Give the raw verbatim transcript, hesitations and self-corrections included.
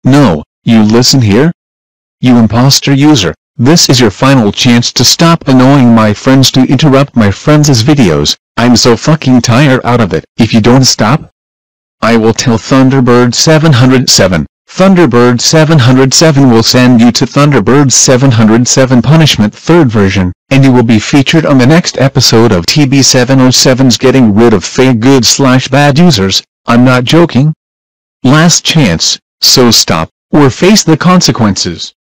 No, you listen here? You imposter user, this is your final chance to stop annoying my friends to interrupt my friends' videos. I'm so fucking tired out of it. If you don't stop, I will tell Thunderbird seven oh seven. Thunderbird seven oh seven will send you to Thunderbird seven oh seven Punishment third version, and you will be featured on the next episode of T B seven oh seven's Getting Rid of Fake Good slash Bad Users. I'm not joking. Last chance, so stop, or face the consequences.